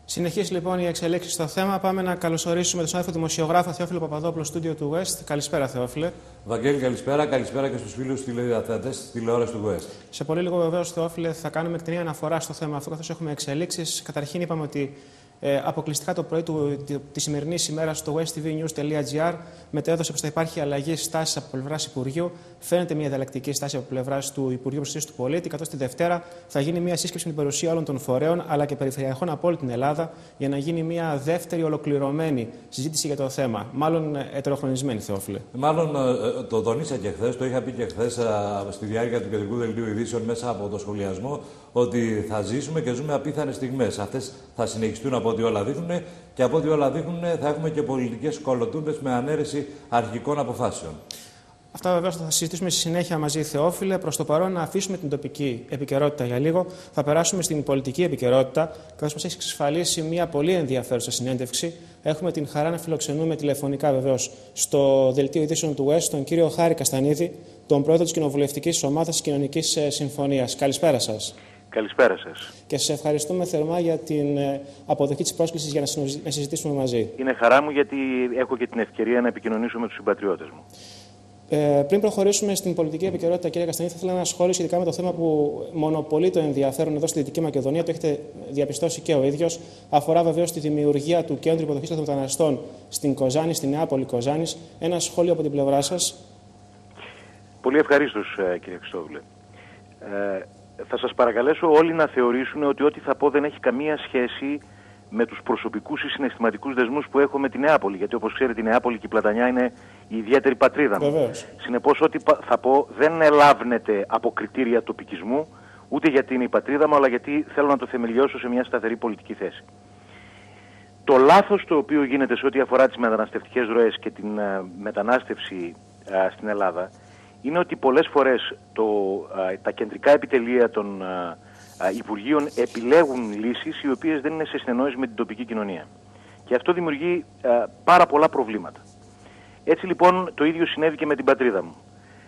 Συνεχίζει λοιπόν η εξελίξη στο θέμα. Πάμε να καλωσορίσουμε τον συνάδελφο δημοσιογράφο Θεόφιλο Παπαδόπουλο, στούντιο του West. Καλησπέρα, Θεόφιλε. Βαγγέλη, καλησπέρα. Καλησπέρα και στους φίλους τηλεδιαθέτες της τηλεόρασης του West. Σε πολύ λίγο, βεβαίως, Θεόφιλε, θα κάνουμε εκτενή αναφορά στο θέμα αυτό, καθώς έχουμε εξελίξεις. Καταρχήν, είπαμε ότι αποκλειστικά το πρωί τη σημερινή ημέρα στο westvnews.gr μετέδωσε πως θα υπάρχει αλλαγή στάσης από πλευράς Υπουργείου. Φαίνεται μια διαλεκτική στάση από πλευράς του Υπουργείου Προστασίας του Πολίτη, καθώς τη Δευτέρα θα γίνει μια σύσκεψη με την παρουσία όλων των φορέων αλλά και περιφερειακών από όλη την Ελλάδα για να γίνει μια δεύτερη ολοκληρωμένη συζήτηση για το θέμα. Μάλλον ετεροχρονισμένη, Θεόφιλε. Μάλλον το τονίσα και χθες, το είχα πει και χθες στη διάρκεια του κεντρικού δελτίου ειδήσεων μέσα από το σχολιασμό, ότι θα ζήσουμε και ζούμε απίθανες στιγμές. Αυτές θα συνεχιστούν από ό,τι όλα δείχνουν και από ό,τι όλα δείχνουν θα έχουμε και πολιτικές κολοτούμπες με ανέρεση αρχικών αποφάσεων. Αυτά βεβαίως θα συζητήσουμε στη συνέχεια μαζί, Θεόφιλε. Προς το παρόν, να αφήσουμε την τοπική επικαιρότητα για λίγο. Θα περάσουμε στην πολιτική επικαιρότητα, καθώς μας έχει εξασφαλίσει μια πολύ ενδιαφέρουσα συνέντευξη. Έχουμε την χαρά να φιλοξενούμε τηλεφωνικά, βεβαίως, στο δελτίο ειδήσεων του West τον κύριο Χάρη Καστανίδη, τον πρόεδρο της Κοινοβουλευτικής Ομάδας Κοινωνικής Συμφωνίας. Καλησπέρα σας. Καλησπέρα σας. Και σας ευχαριστούμε θερμά για την αποδοχή της πρόσκλησης για να συζητήσουμε μαζί. Είναι χαρά μου γιατί έχω και την ευκαιρία να επικοινωνήσω με τους συμπατριώτες μου. Πριν προχωρήσουμε στην πολιτική επικαιρότητα, κύριε Καστανίδη, θα ήθελα να σχόλιο ειδικά με το θέμα που μονοπολεί το ενδιαφέρον εδώ στη Δυτική Μακεδονία. Το έχετε διαπιστώσει και ο ίδιος. Αφορά βεβαίως τη δημιουργία του Κέντρου Υποδοχής των Μεταναστών στην Κοζάνη, στη Νεάπολη Κοζάνης. Ένα σχόλιο από την πλευρά σας. Πολύ ευχαρίστως, κύριε Χριστόδουλε. Θα σας παρακαλέσω όλοι να θεωρήσουν ότι ό,τι θα πω δεν έχει καμία σχέση με τους προσωπικούς ή συναισθηματικούς δεσμούς που έχω με τη Νεάπολη. Γιατί όπως ξέρετε η Νεάπολη και η Πλατανιά είναι η ιδιαίτερη πατρίδα μου. Συνεπώς ό,τι θα πω δεν ελάβνεται από κριτήρια τοπικισμού, ούτε γιατί είναι η πατρίδα μου, αλλά γιατί θέλω να το θεμελιώσω σε μια σταθερή πολιτική θέση. Το λάθος το οποίο γίνεται σε ό,τι αφορά τις μεταναστευτικές ροές και την μετανάστευση στην Ελλάδα είναι ότι πολλές φορές τα κεντρικά επιτελεία των Υπουργείων επιλέγουν λύσεις οι οποίες δεν είναι σε συνεννόηση με την τοπική κοινωνία. Και αυτό δημιουργεί πάρα πολλά προβλήματα. Έτσι λοιπόν το ίδιο συνέβη και με την πατρίδα μου.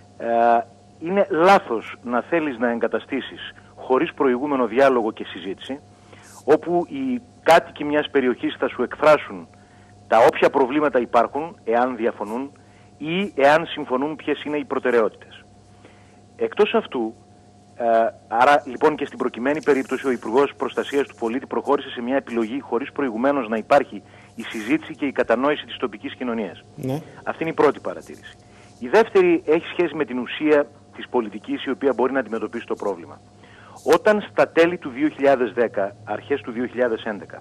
Είναι λάθος να θέλεις να εγκαταστήσεις χωρίς προηγούμενο διάλογο και συζήτηση, όπου οι κάτοικοι μιας περιοχής θα σου εκφράσουν τα όποια προβλήματα υπάρχουν, εάν διαφωνούν, ή εάν συμφωνούν ποιες είναι οι προτεραιότητες. Εκτός αυτού, άρα λοιπόν και στην προκειμένη περίπτωση ο Υπουργός Προστασίας του Πολίτη προχώρησε σε μια επιλογή χωρίς προηγουμένως να υπάρχει η συζήτηση και η κατανόηση της τοπικής κοινωνίας. Ναι. Αυτή είναι η πρώτη παρατήρηση. Η δεύτερη έχει σχέση με την ουσία της πολιτικής η οποία μπορεί να αντιμετωπίσει το πρόβλημα. Όταν στα τέλη του 2010, αρχές του 2011,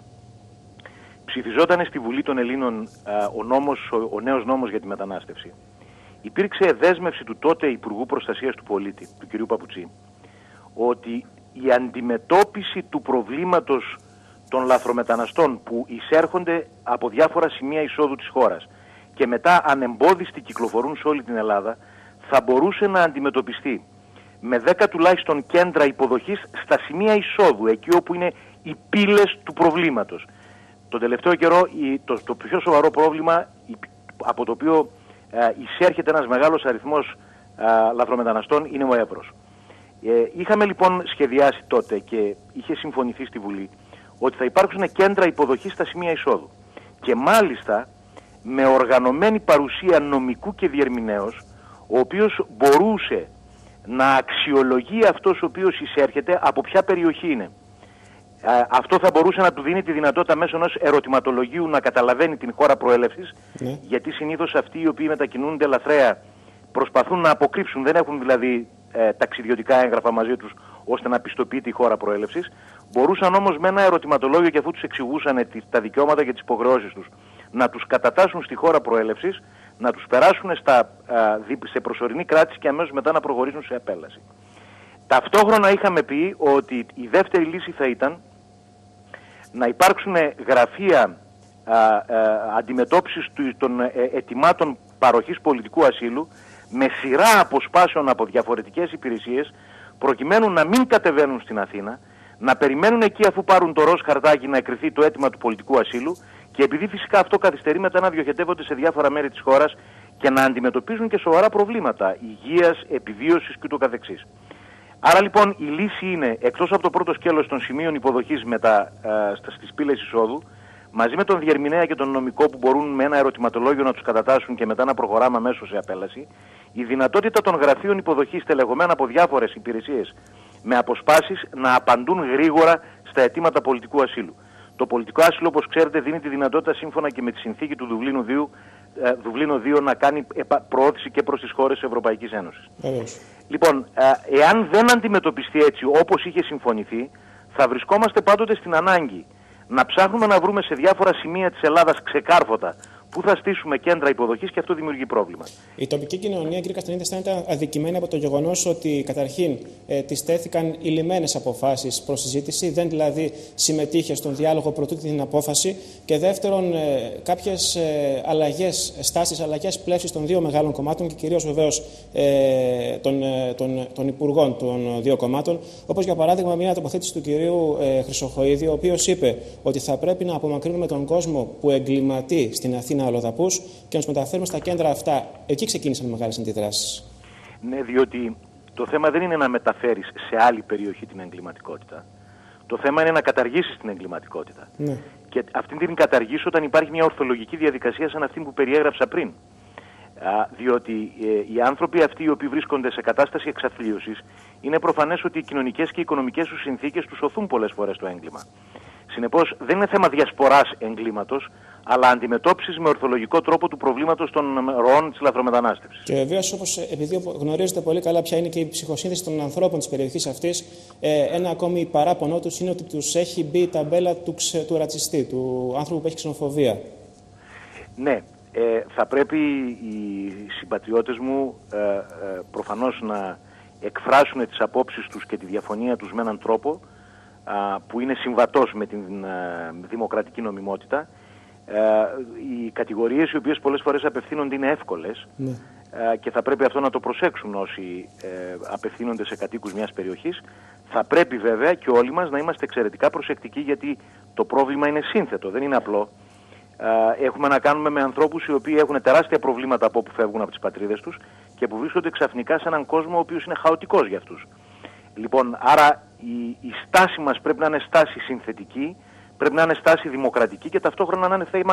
ψηφιζόταν στη Βουλή των Ελλήνων ο νέος νόμος για τη μετανάστευση, υπήρξε δέσμευση του τότε Υπουργού Προστασίας του Πολίτη, του κ. Παπουτσί, ότι η αντιμετώπιση του προβλήματος των λαθρομεταναστών που εισέρχονται από διάφορα σημεία εισόδου της χώρας και μετά ανεμπόδιστοι κυκλοφορούν σε όλη την Ελλάδα, θα μπορούσε να αντιμετωπιστεί με 10 τουλάχιστον κέντρα υποδοχής στα σημεία εισόδου, εκεί όπου είναι οι πύλες του προβλήματος. Τον τελευταίο καιρό το πιο σοβαρό πρόβλημα από το οποίο εισέρχεται ένας μεγάλος αριθμός λαθρομεταναστών είναι ο Εύρος. Είχαμε λοιπόν σχεδιάσει τότε και είχε συμφωνηθεί στη Βουλή ότι θα υπάρξουν κέντρα υποδοχής στα σημεία εισόδου και μάλιστα με οργανωμένη παρουσία νομικού και διερμηνέως, ο οποίος μπορούσε να αξιολογεί αυτός ο οποίος εισέρχεται από ποια περιοχή είναι. Αυτό θα μπορούσε να του δίνει τη δυνατότητα μέσω ενός ερωτηματολογίου να καταλαβαίνει την χώρα προέλευσης, γιατί συνήθως αυτοί οι οποίοι μετακινούνται λαθρέα προσπαθούν να αποκρύψουν, δεν έχουν δηλαδή ταξιδιωτικά έγγραφα μαζί τους ώστε να πιστοποιείται η χώρα προέλευσης. Μπορούσαν όμως με ένα ερωτηματολόγιο, και αφού τους εξηγούσαν τα δικαιώματα και τις υποχρεώσεις τους, να τους κατατάσσουν στη χώρα προέλευσης, να τους περάσουν σε προσωρινή κράτηση και αμέσως μετά να προχωρήσουν σε απέλαση. Ταυτόχρονα είχαμε πει ότι η δεύτερη λύση θα ήταν να υπάρξουν γραφεία αντιμετώπισης των αιτημάτων παροχής πολιτικού ασύλου με σειρά αποσπάσεων από διαφορετικές υπηρεσίες, προκειμένου να μην κατεβαίνουν στην Αθήνα, να περιμένουν εκεί αφού πάρουν το ροζ χαρτάκι να εκκριθεί το αίτημα του πολιτικού ασύλου, και επειδή φυσικά αυτό καθυστερεί, μετά να διοχετεύονται σε διάφορα μέρη της χώρας και να αντιμετωπίζουν και σοβαρά προβλήματα υγείας, επιβίωσης κ.ο.κ. Άρα λοιπόν η λύση είναι, εκτός από το πρώτο σκέλος των σημείων υποδοχής στις πύλες εισόδου, μαζί με τον διερμηνέα και τον νομικό που μπορούν με ένα ερωτηματολόγιο να τους κατατάσσουν και μετά να προχωράμε αμέσως σε απέλαση, η δυνατότητα των γραφείων υποδοχής τελεγωμένα από διάφορες υπηρεσίες με αποσπάσεις να απαντούν γρήγορα στα αιτήματα πολιτικού ασύλου. Το πολιτικό άσυλο, όπως ξέρετε, δίνει τη δυνατότητα σύμφωνα και με τη συνθήκη του Δουβλίνο 2 να κάνει προώθηση και προς τις χώρες της Ευρωπαϊκής Ένωσης. Λοιπόν, εάν δεν αντιμετωπιστεί έτσι όπως είχε συμφωνηθεί, θα βρισκόμαστε πάντοτε στην ανάγκη να ψάχνουμε να βρούμε σε διάφορα σημεία της Ελλάδας ξεκάρφωτα πού θα στήσουμε κέντρα υποδοχής και αυτό δημιουργεί πρόβλημα. Η τοπική κοινωνία, κύριε Καστανίδη, αισθάνεται αδικημένη από το γεγονός ότι καταρχήν της τέθηκαν ηλυμένες αποφάσεις προς συζήτηση, δεν δηλαδή συμμετείχε στον διάλογο προτού την απόφαση, και δεύτερον κάποιες αλλαγές πλεύσης των δύο μεγάλων κομμάτων και κυρίως βεβαίως των υπουργών των δύο κομμάτων, όπως για παράδειγμα μια τοποθέτηση του κυρίου Χρυσοχοΐδη, ο οποίος είπε ότι θα πρέπει να απομακρύνουμε τον κόσμο που εγκληματεί στην Αθήνα αλλοδαπούς και να τους μεταφέρουμε στα κέντρα αυτά. Εκεί ξεκίνησαν μεγάλες αντιδράσεις. Ναι, διότι το θέμα δεν είναι να μεταφέρεις σε άλλη περιοχή την εγκληματικότητα. Το θέμα είναι να καταργήσεις την εγκληματικότητα. Ναι. Και αυτήν την καταργήσεις όταν υπάρχει μια ορθολογική διαδικασία σαν αυτή που περιέγραψα πριν. Διότι οι άνθρωποι αυτοί οι οποίοι βρίσκονται σε κατάσταση εξαθλίωσης, είναι προφανές ότι οι κοινωνικές και οι οικονομικές τους συνθήκες τους οθούν πολλές φορές το έγκλημα. Συνεπώς δεν είναι θέμα διασποράς εγκλήματος, αλλά αντιμετώπισης με ορθολογικό τρόπο του προβλήματος των ροών της λαθρομετανάστευσης. Και βεβαίως, επειδή γνωρίζετε πολύ καλά ποια είναι και η ψυχοσύνθεση των ανθρώπων της περιοχής αυτής, ένα ακόμη παράπονο τους είναι ότι τους έχει μπει η ταμπέλα του ρατσιστή, του άνθρωπου που έχει ξενοφοβία. Ναι, θα πρέπει οι συμπατριώτες μου προφανώς να εκφράσουν τις απόψεις τους και τη διαφωνία τους με έναν τρόπο που είναι συμβατός με την δημοκρατική νομιμότητα. Οι κατηγορίες οι οποίες πολλές φορές απευθύνονται είναι εύκολες, ναι, και θα πρέπει αυτό να το προσέξουν όσοι απευθύνονται σε κατοίκους μιας περιοχής. Θα πρέπει βέβαια και όλοι μας να είμαστε εξαιρετικά προσεκτικοί, γιατί το πρόβλημα είναι σύνθετο, δεν είναι απλό. Έχουμε να κάνουμε με ανθρώπους οι οποίοι έχουν τεράστια προβλήματα από όπου φεύγουν από τις πατρίδες τους και που βρίσκονται ξαφνικά σε έναν κόσμο ο οποίος είναι χαοτικός για αυτούς. Λοιπόν, άρα η στάση μας πρέπει να είναι στάση συνθετική, πρέπει να είναι στάση δημοκρατική και ταυτόχρονα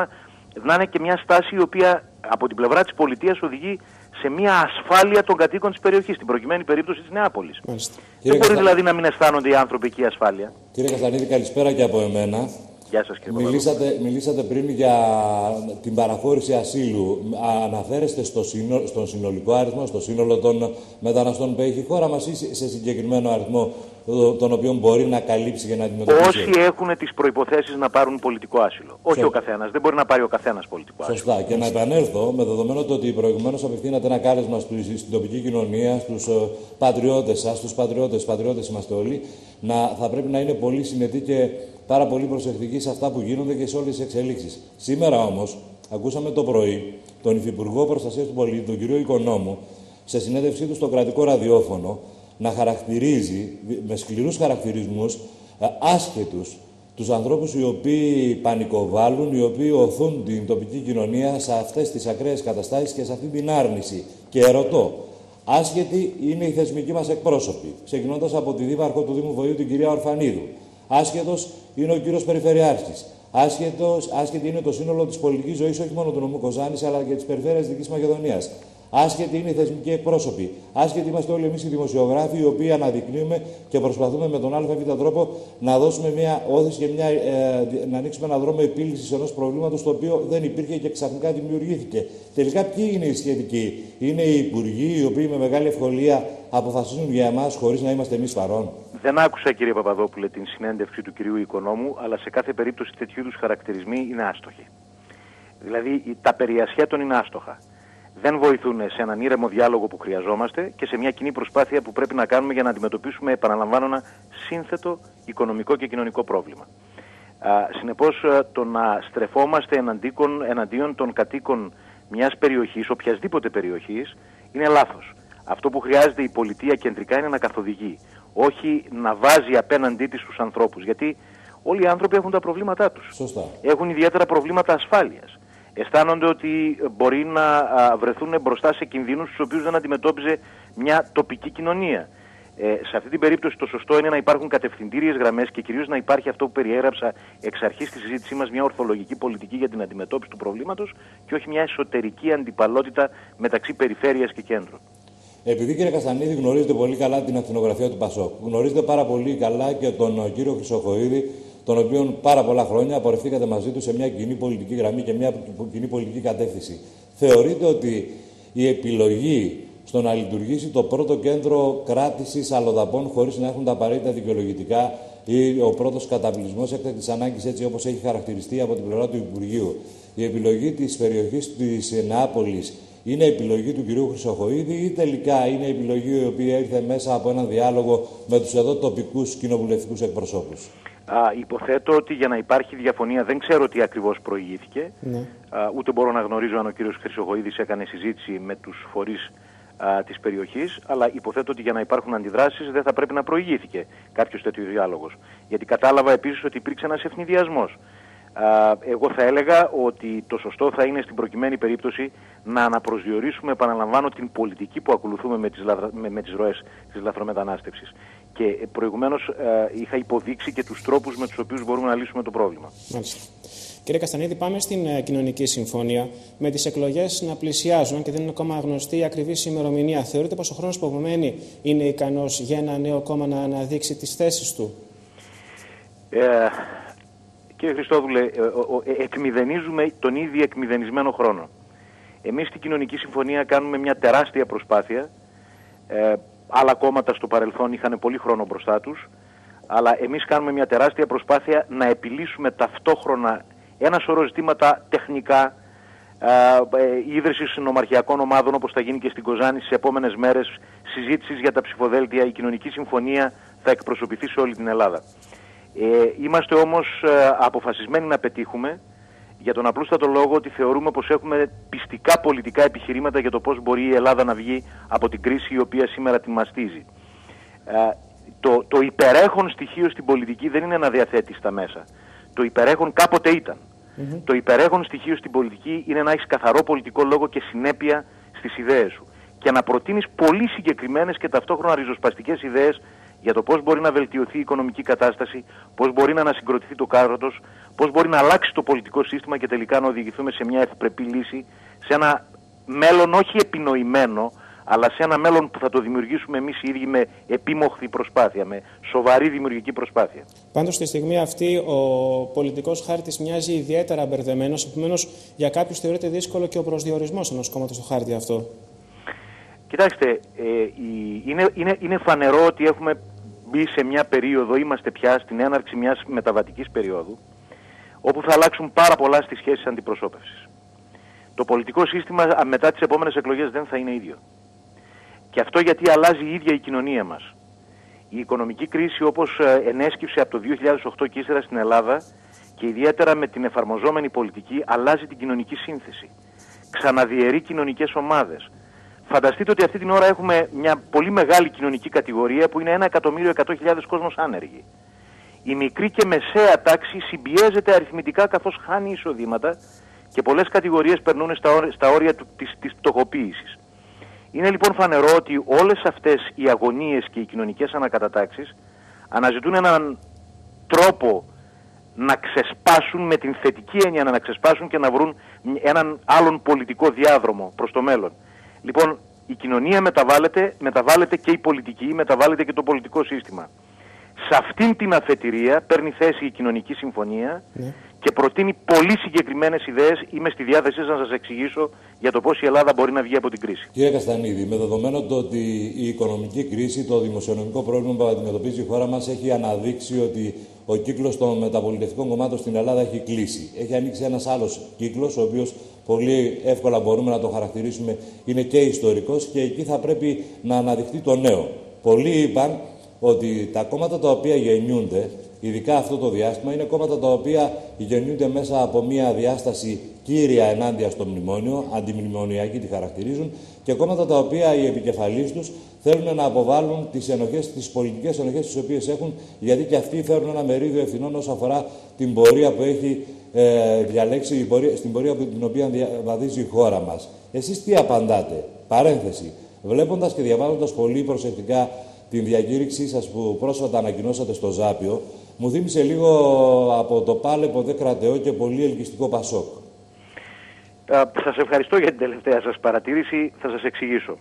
να είναι και μια στάση η οποία από την πλευρά της πολιτείας οδηγεί σε μια ασφάλεια των κατοίκων της περιοχής, στην προκειμένη περίπτωση της Νεάπολης. Δεν μπορεί δηλαδή να μην αισθάνονται οι άνθρωποι εκεί ασφάλεια. Κύριε Καστανίδη, καλησπέρα και από εμένα. Γεια σας, κύριε Μιλήσατε πριν για την παραχώρηση ασύλου. Αναφέρεστε στον συνολικό αριθμό, στο σύνολο των μεταναστών που έχει η χώρα μας, ή σε συγκεκριμένο αριθμό τον οποίο μπορεί να καλύψει και να αντιμετωπίσει? Όσοι έχουν τις προϋποθέσεις να πάρουν πολιτικό άσυλο. Όχι ο καθένας. Δεν μπορεί να πάρει ο καθένας πολιτικό άσυλο. Σωστά. Και να επανέλθω με δεδομένο το ότι προηγουμένως απευθύνατε ένα κάλεσμα στην τοπική κοινωνία, στους πατριώτες σας, στους πατριώτες είμαστε όλοι, θα πρέπει να είναι πολύ συνετοί και πάρα πολύ προσεκτικοί σε αυτά που γίνονται και σε όλες τις εξελίξεις. Σήμερα όμως ακούσαμε το πρωί τον Υφυπουργό Προστασίας του Πολίτη, τον κύριο Οικονόμου, σε συνέντευξή του στο κρατικό ραδιόφωνο, να χαρακτηρίζει με σκληρούς χαρακτηρισμούς άσχετους τους ανθρώπους οι οποίοι πανικοβάλλουν, οι οποίοι οθούν την τοπική κοινωνία σε αυτές τις ακραίες καταστάσεις και σε αυτή την άρνηση. Και ερωτώ, άσχετοι είναι οι θεσμικοί μας εκπρόσωποι, ξεκινώντας από τη δήμαρχο του Δήμου Βοηδού, την κυρία Ορφανίδου. Άσχετος είναι ο κύριος Περιφερειάρχης. Άσχετη είναι το σύνολο της πολιτικής ζωής, όχι μόνο του νομού Κοζάνης, αλλά και της περιφέρειας Δυτικής Μακεδονίας. Άσχετοι είναι οι θεσμικοί εκπρόσωποι. Άσχετοι είμαστε όλοι εμείς οι δημοσιογράφοι, οι οποίοι αναδεικνύουμε και προσπαθούμε με τον ΑΒ τρόπο να δώσουμε μια όθηση και να ανοίξουμε έναν δρόμο επίλυσης ενός προβλήματος το οποίο δεν υπήρχε και ξαφνικά δημιουργήθηκε. Τελικά, ποιοι είναι οι σχετικοί? Είναι οι υπουργοί, οι οποίοι με μεγάλη ευκολία αποφασίζουν για εμάς χωρίς να είμαστε εμείς παρόν? Δεν άκουσα, κύριε Παπαδόπουλε, την συνέντευξη του κυρίου Οικονόμου, αλλά σε κάθε περίπτωση τέτοιου είδους χαρακτηρισμοί είναι άστοχοι. Δηλαδή, τα περί ασχέτων είναι άστοχα. Δεν βοηθούν σε έναν ήρεμο διάλογο που χρειαζόμαστε και σε μια κοινή προσπάθεια που πρέπει να κάνουμε για να αντιμετωπίσουμε, επαναλαμβάνω, ένα σύνθετο οικονομικό και κοινωνικό πρόβλημα. Συνεπώς, το να στρεφόμαστε εναντίον των κατοίκων μιας περιοχής, οποιασδήποτε περιοχής, είναι λάθος. Αυτό που χρειάζεται η πολιτεία κεντρικά είναι να καθοδηγεί, όχι να βάζει απέναντί της τους ανθρώπους. Γιατί όλοι οι άνθρωποι έχουν τα προβλήματά τους. Σωστά. Έχουν ιδιαίτερα προβλήματα ασφάλειας. Αισθάνονται ότι μπορεί να βρεθούν μπροστά σε κινδύνους τους οποίους δεν αντιμετώπιζε μια τοπική κοινωνία. Σε αυτή την περίπτωση το σωστό είναι να υπάρχουν κατευθυντήριες γραμμές και κυρίως να υπάρχει αυτό που περιέγραψα εξ αρχής στη συζήτησή μας, μια ορθολογική πολιτική για την αντιμετώπιση του προβλήματος και όχι μια εσωτερική αντιπαλότητα μεταξύ περιφέρειας και κέντρου. Επειδή, κύριε Καστανίδη, γνωρίζετε πολύ καλά την ακτινογραφία του ΠΑΣΟΚ, γνωρίζετε πάρα πολύ καλά και τον κύριο Χρυσοχοΐδη, τον οποίον πάρα πολλά χρόνια απορρευθήκατε μαζί του σε μια κοινή πολιτική γραμμή και μια κοινή πολιτική κατεύθυνση. Θεωρείτε ότι η επιλογή στο να λειτουργήσει το πρώτο κέντρο κράτησης αλλοδαπών χωρίς να έχουν τα απαραίτητα δικαιολογητικά ή ο πρώτος καταβλισμός έκτακτης ανάγκης, έτσι όπως έχει χαρακτηριστεί από την πλευρά του Υπουργείου, η επιλογή της περιοχής της Νεάπολης είναι επιλογή του κυρίου Χρυσοχοΐδη ή τελικά είναι επιλογή η οποία ήρθε μέσα από έναν διάλογο με τους εδώ τοπικούς κοινοβουλευτικούς εκπροσώπους? Υποθέτω ότι για να υπάρχει διαφωνία, δεν ξέρω τι ακριβώς προηγήθηκε, ούτε μπορώ να γνωρίζω αν ο κύριος Χρυσοχοΐδης έκανε συζήτηση με τους φορείς της περιοχής, αλλά υποθέτω ότι για να υπάρχουν αντιδράσεις δεν θα πρέπει να προηγήθηκε κάποιος τέτοιο διάλογος. Γιατί κατάλαβα επίσης ότι υπήρξε ένας ευνηδιασμός. Εγώ θα έλεγα ότι το σωστό θα είναι στην προκειμένη περίπτωση να αναπροσδιορίσουμε, επαναλαμβάνω, την πολιτική που ακολουθούμε με τις ροές της λαθρομετανάστευσης. Και προηγουμένως είχα υποδείξει και τους τρόπους με τους οποίους μπορούμε να λύσουμε το πρόβλημα. Μάλιστα. Κύριε Καστανίδη, πάμε στην κοινωνική συμφωνία. Με τις εκλογές να πλησιάζουν και δεν είναι ακόμα γνωστή η ακριβής ημερομηνία, θεωρείτε πως ο χρόνος που απομένει είναι ικανός για ένα νέο κόμμα να αναδείξει τις θέσεις του? Κύριε Χριστόδουλε, εκμηδενίζουμε τον ήδη εκμηδενισμένο χρόνο. Εμείς στην κοινωνική συμφωνία κάνουμε μια τεράστια προσπάθεια. Άλλα κόμματα στο παρελθόν είχαν πολύ χρόνο μπροστά τους, αλλά εμείς κάνουμε μια τεράστια προσπάθεια να επιλύσουμε ταυτόχρονα ένα σωρό ζητήματα τεχνικά, ίδρυση συνομαρχιακών ομάδων όπως θα γίνει και στην Κοζάνη στις επόμενες μέρες, συζήτησης για τα ψηφοδέλτια. Η κοινωνική συμφωνία θα εκπροσωπηθεί σε όλη την Ελλάδα. Είμαστε όμως αποφασισμένοι να πετύχουμε, για τον απλούστατο λόγο ότι θεωρούμε πως έχουμε πιστικά πολιτικά επιχειρήματα για το πώς μπορεί η Ελλάδα να βγει από την κρίση η οποία σήμερα την μαστίζει. Το υπερέχον στοιχείο στην πολιτική δεν είναι να διαθέτεις τα μέσα. Το υπερέχον κάποτε ήταν. Το υπερέχον στοιχείο στην πολιτική είναι να έχεις καθαρό πολιτικό λόγο και συνέπεια στις ιδέες σου. Και να προτείνεις πολύ συγκεκριμένες και ταυτόχρονα ριζοσπαστικές ιδέες για το πώς μπορεί να βελτιωθεί η οικονομική κατάσταση, πώς μπορεί να ανασυγκροτηθεί το κράτος, πώς μπορεί να αλλάξει το πολιτικό σύστημα και τελικά να οδηγηθούμε σε μια ευπρεπή λύση, σε ένα μέλλον όχι επινοημένο, αλλά σε ένα μέλλον που θα το δημιουργήσουμε εμείς οι ίδιοι με επίμοχθη προσπάθεια, με σοβαρή δημιουργική προσπάθεια. Πάντως, στη στιγμή αυτή, ο πολιτικός χάρτης μοιάζει ιδιαίτερα μπερδεμένος, επομένως για κάποιους θεωρείται δύσκολο και ο προσδιορισμός ενός κόμματος στο χάρτη αυτό. Κοιτάξτε, είναι φανερό ότι έχουμε μπει σε μια περίοδο, είμαστε πια στην έναρξη μιας μεταβατικής περίοδου, όπου θα αλλάξουν πάρα πολλά στις σχέσεις αντιπροσώπευσης. Το πολιτικό σύστημα μετά τις επόμενες εκλογές δεν θα είναι ίδιο. Και αυτό γιατί αλλάζει η ίδια η κοινωνία μας. Η οικονομική κρίση όπως ενέσκυψε από το 2008 και ύστερα στην Ελλάδα και ιδιαίτερα με την εφαρμοζόμενη πολιτική αλλάζει την κοινωνική σύνθεση. Ξαναδιαιρεί κοινωνικές ομάδες. Φανταστείτε ότι αυτή την ώρα έχουμε μια πολύ μεγάλη κοινωνική κατηγορία που είναι 1.100.000 κόσμος άνεργοι. Η μικρή και μεσαία τάξη συμπιέζεται αριθμητικά καθώς χάνει εισοδήματα και πολλές κατηγορίες περνούν στα όρια της φτωχοποίησης. Είναι λοιπόν φανερό ότι όλες αυτές οι αγωνίες και οι κοινωνικές ανακατατάξεις αναζητούν έναν τρόπο να ξεσπάσουν, με την θετική έννοια να ξεσπάσουν και να βρουν έναν άλλον πολιτικό διάδρομο προς το μέλλον. Λοιπόν, η κοινωνία μεταβάλλεται και η πολιτική, μεταβάλλεται και το πολιτικό σύστημα. Σε αυτήν την αφετηρία παίρνει θέση η κοινωνική συμφωνία και προτείνει πολύ συγκεκριμένες ιδέες. Είμαι στη διάθεσή σας να σας εξηγήσω για το πώς η Ελλάδα μπορεί να βγει από την κρίση. Κύριε Καστανίδη, με δεδομένο το ότι η οικονομική κρίση, το δημοσιονομικό πρόβλημα που αντιμετωπίζει η χώρα μας έχει αναδείξει ότι ο κύκλος των μεταπολιτευτικών κομμάτων στην Ελλάδα έχει κλείσει. Έχει ανοίξει ένας άλλος κύκλος, ο οποίος πολύ εύκολα μπορούμε να το χαρακτηρίσουμε είναι και ιστορικός και εκεί θα πρέπει να αναδειχθεί το νέο. Πολλοί είπαν ότι τα κόμματα τα οποία γεννιούνται, ειδικά αυτό το διάστημα, είναι κόμματα τα οποία γεννιούνται μέσα από μια διάσταση κύρια ενάντια στο μνημόνιο, αντιμνημονιακή τη χαρακτηρίζουν, και κόμματα τα οποία οι επικεφαλείς τους θέλουν να αποβάλουν τις πολιτικές ενοχές τις οποίες έχουν, γιατί και αυτοί φέρουν ένα μερίδιο ευθυνών όσον αφορά την πορεία που έχει διαλέξει, στην πορεία την οποία βαδίζει η χώρα μας. Εσείς τι απαντάτε? Παρένθεση. Βλέποντας και διαβάζοντας πολύ προσεκτικά την διακήρυξή σας που πρόσφατα ανακοινώσατε στο Ζάπιο, μου θύμισε λίγο από το πάλε ποτέ κρατεό και πολύ ελκυστικό Πασόκ. Σας ευχαριστώ για την τελευταία σας παρατήρηση, θα σας εξηγήσω.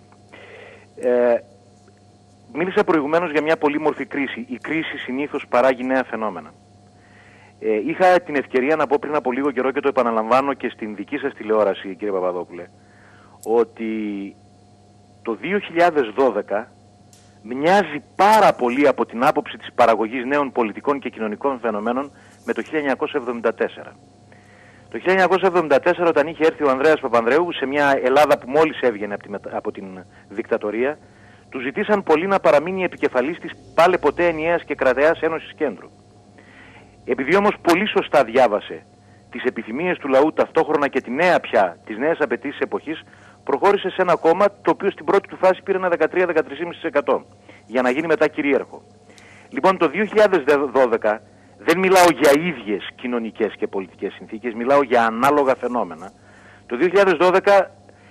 Μίλησα προηγουμένως για μια πολύμορφη κρίση. Η κρίση συνήθως παράγει νέα φαινόμενα. Είχα την ευκαιρία να πω πριν από λίγο καιρό και το επαναλαμβάνω και στην δική σας τηλεόραση, κύριε Παπαδόπουλε, ότι το 2012 μοιάζει πάρα πολύ από την άποψη της παραγωγής νέων πολιτικών και κοινωνικών φαινομένων με το 1974. Το 1974, όταν είχε έρθει ο Ανδρέας Παπανδρέου σε μια Ελλάδα που μόλις έβγαινε από την δικτατορία, του ζητήσαν πολύ να παραμείνει επικεφαλής της πάλε ποτέ ενιαίας και κρατεάς Ένωσης Κέντρου. Επειδή όμως πολύ σωστά διάβασε τις επιθυμίες του λαού ταυτόχρονα και τις νέες απαιτήσεις εποχής, προχώρησε σε ένα κόμμα το οποίο στην πρώτη του φάση πήρε ένα 13-13,5% για να γίνει μετά κυρίαρχο. Λοιπόν, το 2012 δεν μιλάω για ίδιες κοινωνικές και πολιτικές συνθήκες, μιλάω για ανάλογα φαινόμενα. Το 2012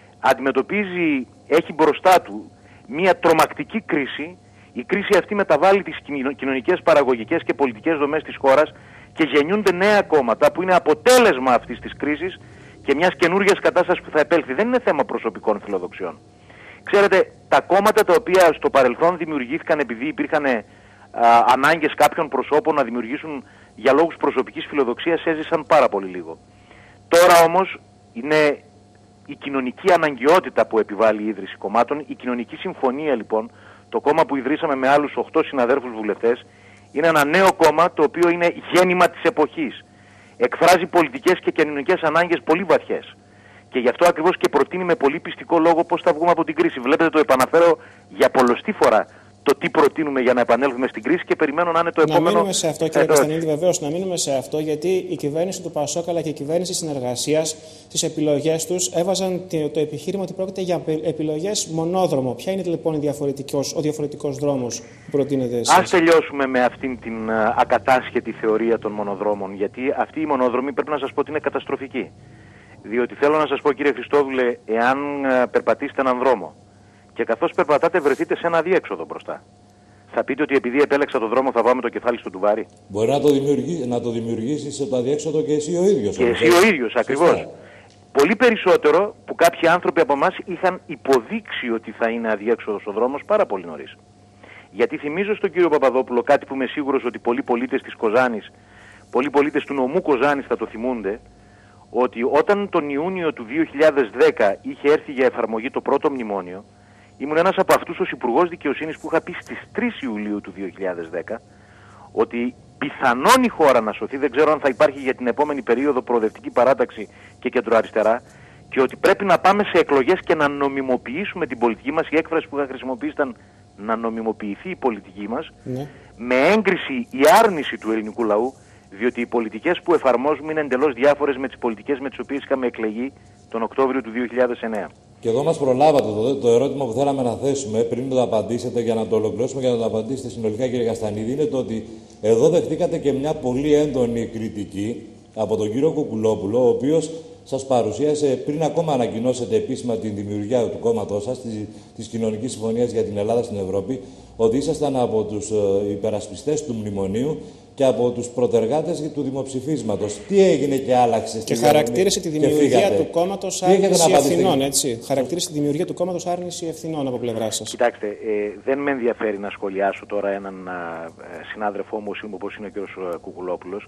έχει μπροστά του μια τρομακτική κρίση. Η κρίση αυτή μεταβάλλει τις κοινωνικές, παραγωγικές και πολιτικές δομές της χώρας και γεννιούνται νέα κόμματα που είναι αποτέλεσμα αυτής της κρίσης και μιας καινούργιας κατάστασης που θα επέλθει. Δεν είναι θέμα προσωπικών φιλοδοξιών. Ξέρετε, τα κόμματα τα οποία στο παρελθόν δημιουργήθηκαν επειδή υπήρχαν ανάγκες κάποιων προσώπων να δημιουργήσουν για λόγους προσωπικής φιλοδοξίας, έζησαν πάρα πολύ λίγο. Τώρα όμως είναι η κοινωνική αναγκαιότητα που επιβάλλει η ίδρυση κομμάτων. Η κοινωνική συμφωνία, λοιπόν, το κόμμα που ιδρύσαμε με άλλους 8 συναδέρφους βουλευτές, είναι ένα νέο κόμμα το οποίο είναι γέννημα της εποχής. Εκφράζει πολιτικές και κοινωνικές ανάγκες πολύ βαθιές. Και γι' αυτό ακριβώς και προτείνει με πολύ πιστικό λόγο πώς θα βγούμε από την κρίση. Βλέπετε, το επαναφέρω για πολλοστή φορά το τι προτείνουμε για να επανέλθουμε στην κρίση και περιμένω να είναι το επόμενο. Να μείνουμε σε αυτό, κύριε Καστανίδη, βεβαίως, να μείνουμε σε αυτό, γιατί η κυβέρνηση του Πασόκ αλλά και η κυβέρνηση συνεργασίας στις επιλογές τους έβαζαν το επιχείρημα ότι πρόκειται για επιλογές μονόδρομο. Ποια είναι λοιπόν ο διαφορετικός δρόμος που προτείνετε εσείς? Ας τελειώσουμε με αυτήν την ακατάσχετη θεωρία των μονοδρόμων, γιατί αυτή η μονόδρομη πρέπει να σας πω ότι είναι καταστροφική. Διότι θέλω να σας πω, κύριε Χριστόδουλε, εάν περπατήσετε έναν δρόμο και καθώς περπατάτε βρεθείτε σε ένα αδιέξοδο μπροστά, θα πείτε ότι επειδή επέλεξα τον δρόμο θα πάμε το κεφάλι στο τουβάρι? Μπορεί να το δημιουργήσεις το αδιέξοδο και εσύ ο ίδιος. Και εσύ ο ίδιος, ακριβώς. Πολύ περισσότερο που κάποιοι άνθρωποι από εμάς είχαν υποδείξει ότι θα είναι αδιέξοδος ο δρόμος πάρα πολύ νωρίς. Γιατί θυμίζω στον κύριο Παπαδόπουλο κάτι που είμαι σίγουρος ότι πολλοί πολίτες της Κοζάνης, πολλοί πολίτες του νομού Κοζάνης θα το θυμούνται, ότι όταν τον Ιούνιο του 2010 είχε έρθει για εφαρμογή το πρώτο μνημόνιο, ήμουν ένας από αυτούς ως Υπουργός Δικαιοσύνης που είχα πει στις 3 Ιουλίου του 2010 ότι πιθανόν η χώρα να σωθεί, δεν ξέρω αν θα υπάρχει για την επόμενη περίοδο προοδευτική παράταξη και κεντροαριστερά, και ότι πρέπει να πάμε σε εκλογές και να νομιμοποιήσουμε την πολιτική μας. Η έκφραση που είχα χρησιμοποιήσει ήταν να νομιμοποιηθεί η πολιτική μας, με έγκριση ή άρνηση του ελληνικού λαού, διότι οι πολιτικές που εφαρμόζουμε είναι εντελώς διάφορες με τις πολιτικές με τις οποίες είχαμε εκλεγεί τον Οκτώβριο του 2009. Και εδώ μας προλάβατε το ερώτημα που θέλαμε να θέσουμε πριν το απαντήσετε, για να το ολοκληρώσουμε και να το απαντήσετε συνολικά, κύριε Καστανίδη, είναι το ότι εδώ δεχτήκατε και μια πολύ έντονη κριτική από τον κύριο Κουκουλόπουλο, ο οποίος σας παρουσίασε πριν ακόμα ανακοινώσετε επίσημα την δημιουργία του κόμματός σας, της Κοινωνικής Συμφωνίας για την Ελλάδα στην Ευρώπη, ότι ήσασταν από τους υπερασπιστές του μνημονίου και από τους προτεργάτες του δημοψηφίσματος. Τι έγινε και άλλαξε? Και χαρακτήρισε τη δημιουργία του κόμματος άρνηση ευθυνών, έτσι. Χαρακτήρισε τη δημιουργία του κόμματος άρνηση ευθυνών από πλευρά σας. Κοιτάξτε, δεν με ενδιαφέρει να σχολιάσω τώρα έναν συνάδελφό μου όπως είναι ο κ. Κουκουλόπουλος,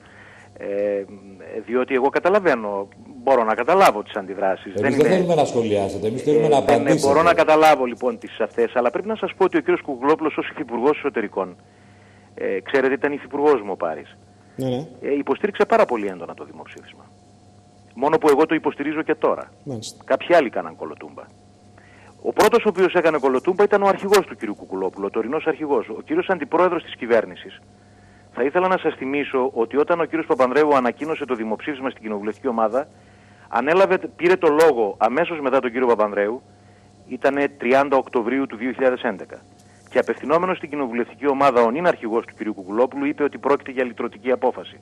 διότι εγώ καταλαβαίνω, μπορώ να καταλάβω τις αντιδράσεις. Εμείς δεν θέλουμε να σχολιάσετε, εμείς θέλουμε να απαντήσετε. Μπορώ να καταλάβω λοιπόν τις αυτές, αλλά πρέπει να σας πω ότι ο κ. Κουκουλόπουλος ως Υφυπουργός Εσωτερικών, ξέρετε, ήταν υφυπουργός μου ο Πάρης. Υποστήριξε πάρα πολύ έντονα το δημοψήφισμα. Μόνο που εγώ το υποστηρίζω και τώρα. Κάποιοι άλλοι κάναν κολοτούμπα. Ο πρώτος ο οποίος έκανε κολοτούμπα ήταν ο αρχηγός του κ. Κουκουλόπουλου, ο τωρινός αρχηγός, ο κ. Αντιπρόεδρος της κυβέρνησης. Θα ήθελα να σας θυμίσω ότι όταν ο κ. Παπανδρέου ανακοίνωσε το δημοψήφισμα στην κοινοβουλευτική ομάδα, πήρε το λόγο αμέσως μετά τον κ. Παπανδρέου, ήταν 30 Οκτωβρίου του 2011. Και απευθυνόμενος στην κοινοβουλευτική ομάδα, ο νυν αρχηγός του κ. Κουκουλόπουλου είπε ότι πρόκειται για λυτρωτική απόφαση.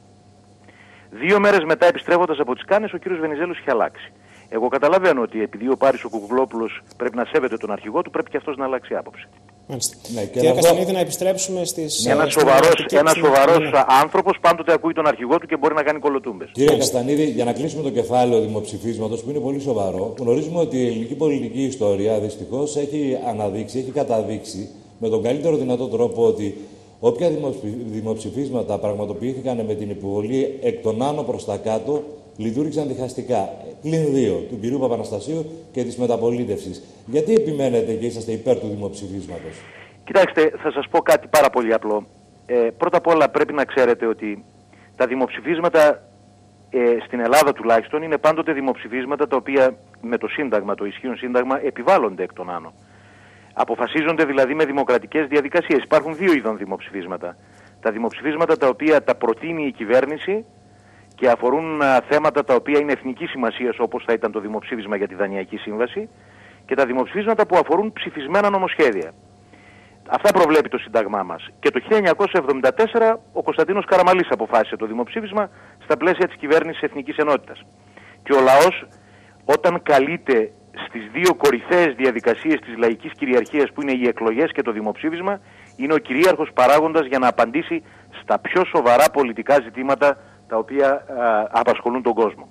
2 μέρες μετά, επιστρέφοντας από τις Κάνες, ο κ. Βενιζέλος είχε αλλάξει. Εγώ καταλαβαίνω ότι επειδή ο Πάρης ο Κουκουλόπουλος πρέπει να σέβεται τον αρχηγό του, πρέπει και αυτός να αλλάξει άποψη. Ναι, κύριε Καστανίδη, να επιστρέψουμε στις... Ένας σοβαρός άνθρωπος πάντοτε ακούει τον αρχηγό του και μπορεί να κάνει κολοτούμπες. Κύριε Καστανίδη, για να κλείσουμε το κεφάλαιο δημοψηφίσματος που είναι πολύ σοβαρό, γνωρίζουμε ότι η ελληνική πολιτική ιστορία δυστυχώς έχει αναδείξει, έχει καταδείξει με τον καλύτερο δυνατό τρόπο ότι όποια δημοψηφίσματα πραγματοποιήθηκαν με την υποβολή εκ των άνω προς τα κάτω λειτουργήσαν διχαστικά. Πλην δύο, του κυρίου Παπαναστασίου και της μεταπολίτευσης. Γιατί επιμένετε και είσαστε υπέρ του δημοψηφίσματος? Κοιτάξτε, θα σας πω κάτι πάρα πολύ απλό. Πρώτα απ' όλα πρέπει να ξέρετε ότι τα δημοψηφίσματα στην Ελλάδα τουλάχιστον είναι πάντοτε δημοψηφίσματα τα οποία με το Σύνταγμα, το ισχύον Σύνταγμα, επιβάλλονται εκ των άνω. Αποφασίζονται δηλαδή με δημοκρατικές διαδικασίες. Υπάρχουν δύο είδων δημοψηφίσματα. Τα δημοψηφίσματα τα οποία τα προτείνει η κυβέρνηση και αφορούν θέματα τα οποία είναι εθνικής σημασίας, όπως θα ήταν το δημοψήφισμα για τη Δανειακή Σύμβαση, και τα δημοψηφίσματα που αφορούν ψηφισμένα νομοσχέδια. Αυτά προβλέπει το Σύνταγμά μας. Και το 1974 ο Κωνσταντίνος Καραμαλής αποφάσισε το δημοψήφισμα στα πλαίσια της κυβέρνησης Εθνικής Ενότητας. Και ο λαός, όταν καλείται στις δύο κορυφαίες διαδικασίες της λαϊκής κυριαρχίας που είναι οι εκλογές και το δημοψήφισμα, είναι ο κυρίαρχος παράγοντας για να απαντήσει στα πιο σοβαρά πολιτικά ζητήματα τα οποία απασχολούν τον κόσμο.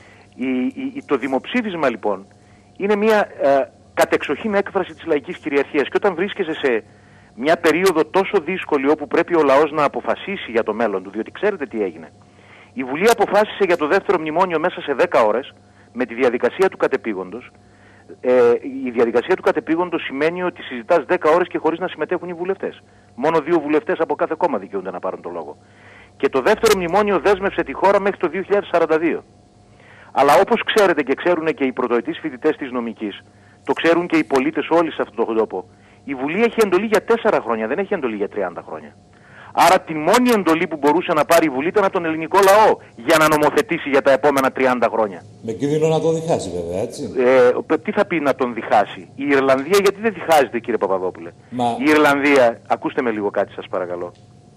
Το δημοψήφισμα λοιπόν είναι μια κατεξοχήν έκφραση της λαϊκής κυριαρχίας, και όταν βρίσκεσαι σε μια περίοδο τόσο δύσκολη όπου πρέπει ο λαός να αποφασίσει για το μέλλον του, διότι ξέρετε τι έγινε. Η Βουλή αποφάσισε για το δεύτερο μνημόνιο μέσα σε 10 ώρες με τη διαδικασία του κατεπήγοντος. Η διαδικασία του κατεπήγοντος σημαίνει ότι συζητάς 10 ώρες και χωρίς να συμμετέχουν οι βουλευτές. Μόνο 2 βουλευτές από κάθε κόμμα δικαιούνται να πάρουν το λόγο. Και το δεύτερο μνημόνιο δέσμευσε τη χώρα μέχρι το 2042. Αλλά όπως ξέρετε και ξέρουν και οι πρωτοετής φοιτητές της νομικής, το ξέρουν και οι πολίτες όλοι σε αυτόν τον τόπο, η Βουλή έχει εντολή για 4 χρόνια, δεν έχει εντολή για 30 χρόνια. Άρα τη μόνη εντολή που μπορούσε να πάρει η Βουλή ήταν από τον ελληνικό λαό για να νομοθετήσει για τα επόμενα 30 χρόνια. Με κίνδυνο να τον διχάσει βέβαια, έτσι. Τι θα πει να τον διχάσει? Η Ιρλανδία γιατί δεν διχάζεται, κύριε Παπαδόπουλε? Η Ιρλανδία, ακούστε με λίγο κάτι σας παρακαλώ.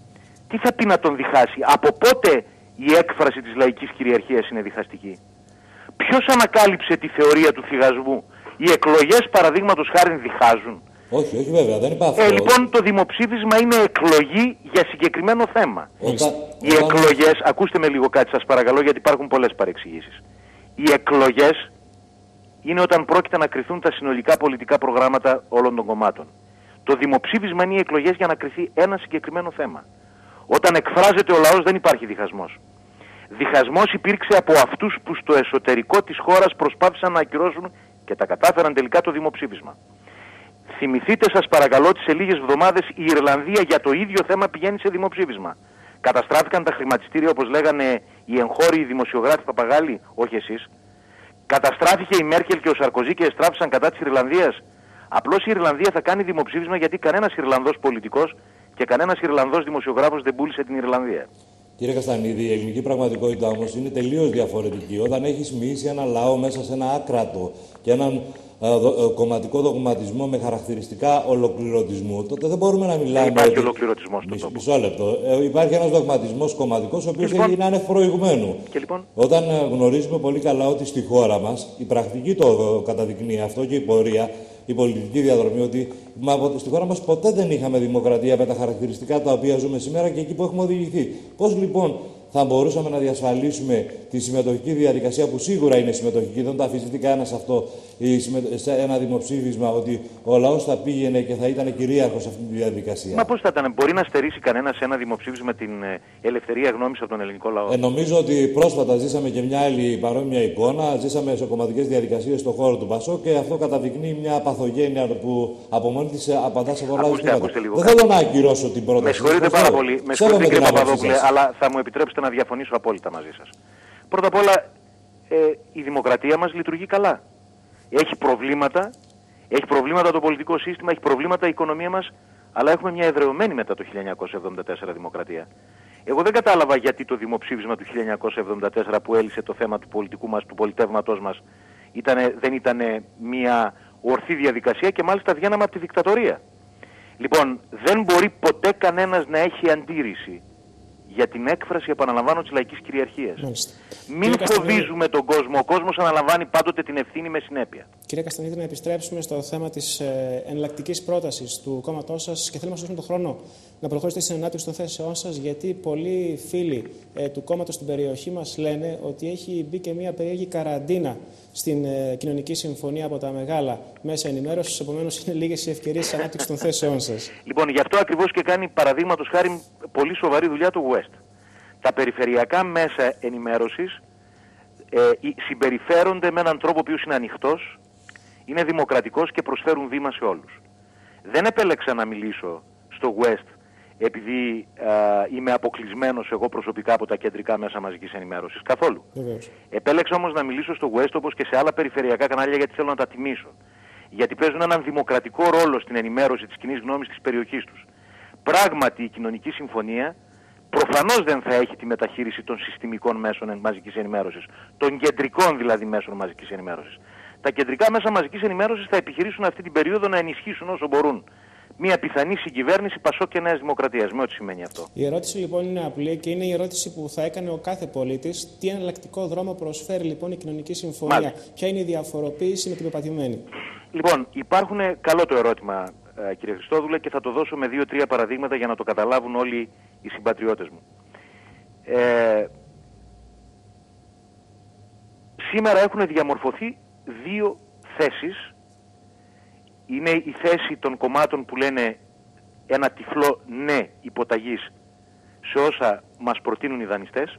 Τι θα πει να τον διχάσει? Από πότε η έκφραση της λαϊκής κυριαρχίας είναι διχαστική? Ποιος ανακάλυψε τη θεωρία του θυγασμού? Οι εκλογές παραδείγματος χάριν διχάζουν? Όχι, όχι βέβαια, δεν υπάρχει. Λοιπόν, το δημοψήφισμα είναι εκλογή για συγκεκριμένο θέμα. Οι εκλογές, ακούστε με λίγο κάτι σας παρακαλώ, γιατί υπάρχουν πολλές παρεξηγήσεις. Οι εκλογές είναι όταν πρόκειται να κριθούν τα συνολικά πολιτικά προγράμματα όλων των κομμάτων. Το δημοψήφισμα είναι οι εκλογές για να κριθεί ένα συγκεκριμένο θέμα. Όταν εκφράζεται ο λαός δεν υπάρχει διχασμός. Διχασμός υπήρξε από αυτούς που στο εσωτερικό της χώρας προσπάθησαν να ακυρώσουν και τα κατάφεραν τελικά το δημοψήφισμα. Θυμηθείτε σας παρακαλώ ότι σε λίγες εβδομάδες η Ιρλανδία για το ίδιο θέμα πηγαίνει σε δημοψήφισμα. Καταστράφηκαν τα χρηματιστήρια όπως λέγανε οι εγχώριοι δημοσιογράφοι Παπαγάλοι, όχι εσείς. Καταστράφηκε η Μέρκελ και ο Σαρκοζή και εστράφησαν κατά της Ιρλανδίας. Απλώς η Ιρλανδία θα κάνει δημοψήφισμα γιατί κανένας Ιρλανδός πολιτικός και κανένας Ιρλανδός δημοσιογράφος δεν πούλησε την Ιρλανδία. Κύριε Καστανίδη, η ελληνική πραγματικότητα όμως είναι τελείως διαφορετική. Όταν έχεις μοιήσει ένα λαό μέσα σε ένα άκρατο και έναν κομματικό δογματισμό με χαρακτηριστικά ολοκληρωτισμού, τότε δεν μπορούμε να μιλάμε. Δεν υπάρχει ολοκληρωτισμός στον τόπο. Μισό λεπτό. Υπάρχει ένας δογματισμός κομματικός, ο οποίος είναι ανευπροηγουμένου. Όταν γνωρίζουμε πολύ καλά ότι στη χώρα μας η πρακτική το καταδεικνύει αυτό και η πορεία, η πολιτική διαδρομή, ότι στη χώρα μας ποτέ δεν είχαμε δημοκρατία με τα χαρακτηριστικά τα οποία ζούμε σήμερα και εκεί που έχουμε οδηγηθεί. Πώς λοιπόν θα μπορούσαμε να διασφαλίσουμε τη συμμετοχική διαδικασία, που σίγουρα είναι συμμετοχική, δεν το αφισβητεί κανένας αυτό, σε ένα δημοψήφισμα, ότι ο λαός θα πήγαινε και θα ήταν κυρίαρχος σε αυτή τη διαδικασία? Μα πώς θα ήταν? Μπορεί να στερήσει κανένας ένα δημοψήφισμα την ελευθερία γνώμης από τον ελληνικό λαό? Νομίζω ότι πρόσφατα ζήσαμε και μια άλλη παρόμοια εικόνα. Ζήσαμε σε κομματικές διαδικασίες στον χώρο του ΠΑΣΟΚ και αυτό καταδεικνύει μια παθογένεια που από μόνη της απαντά σε πολλά ζητήματα. Δεν θέλω να ακυρώσω την πρόταση. Με συγχωρείτε πάρα πολύ. Με συγχωρείτε κύριε Παπαδόπουλε, αλλά θα μου επιτρέψετε να διαφωνήσω απόλυτα μαζί σας. Πρώτα απ' όλα, η δημοκρατία μας λειτουργεί καλά. Έχει προβλήματα το πολιτικό σύστημα, έχει προβλήματα η οικονομία μας, αλλά έχουμε μια εδραιωμένη μετά το 1974 δημοκρατία. Εγώ δεν κατάλαβα γιατί το δημοψήφισμα του 1974 που έλυσε το θέμα του πολιτικού μας, του πολιτεύματός μας, δεν ήταν μια ορθή διαδικασία και μάλιστα βγαίναμε από τη δικτατορία. Λοιπόν, δεν μπορεί ποτέ κανένας να έχει αντίρρηση για την έκφραση, επαναλαμβάνω, της λαϊκής κυριαρχίας. Μην φοβίζουμε τον κόσμο. Ο κόσμος αναλαμβάνει πάντοτε την ευθύνη με συνέπεια. Κύριε Καστανίδη, να επιστρέψουμε στο θέμα της εναλλακτικής πρότασης του κόμματός σας και θέλουμε να σας δώσουμε τον χρόνο να προχωρήσετε στην ανάπτυξη των θέσεών σας, γιατί πολλοί φίλοι του κόμματος στην περιοχή μας λένε ότι έχει μπει και μια περίεργη καραντίνα στην κοινωνική συμφωνία από τα μεγάλα μέσα ενημέρωσης. Επομένως, είναι λίγες οι ευκαιρίες της ανάπτυξης των θέσεών σας. Λοιπόν, γι' αυτό ακριβώς και κάνει παραδείγματος χάρη πολύ σοβαρή δουλειά το West. Τα περιφερειακά μέσα ενημέρωσης συμπεριφέρονται με έναν τρόπο ο οποίος είναι ανοιχτός, είναι δημοκρατικός και προσφέρουν βήμα σε όλους. Δεν επέλεξα να μιλήσω στο West επειδή είμαι αποκλεισμένος εγώ προσωπικά από τα κεντρικά μέσα μαζικής ενημέρωσης. Καθόλου. Επέλεξα όμως να μιλήσω στο West όπως και σε άλλα περιφερειακά κανάλια, γιατί θέλω να τα τιμήσω. Γιατί παίζουν έναν δημοκρατικό ρόλο στην ενημέρωση της κοινής γνώμης της περιοχής τους. Πράγματι η κοινωνική συμφωνία προφανώς δεν θα έχει τη μεταχείριση των συστημικών μέσων μαζικής ενημέρωσης, των κεντρικών δηλαδή μέσων μαζικής ενημέρωσης. Τα κεντρικά μέσα μαζικής ενημέρωσης θα επιχειρήσουν αυτή την περίοδο να ενισχύσουν όσο μπορούν μια πιθανή συγκυβέρνηση Πασόκ και Νέας Δημοκρατίας, με ό,τι σημαίνει αυτό. Η ερώτηση λοιπόν είναι απλή και είναι η ερώτηση που θα έκανε ο κάθε πολίτης. Τι εναλλακτικό δρόμο προσφέρει λοιπόν η κοινωνική συμφωνία, Μάλιστα. Ποια είναι η διαφοροποίηση με την πεπατημένη? Λοιπόν, καλό το ερώτημα, κύριε Χριστόδουλε, και θα το δώσω με 2-3 παραδείγματα για να το καταλάβουν όλοι οι συμπατριώτες μου. Σήμερα έχουν διαμορφωθεί 2 θέσεις. Είναι η θέση των κομμάτων που λένε ένα τυφλό ναι υποταγής σε όσα μας προτείνουν οι δανειστές,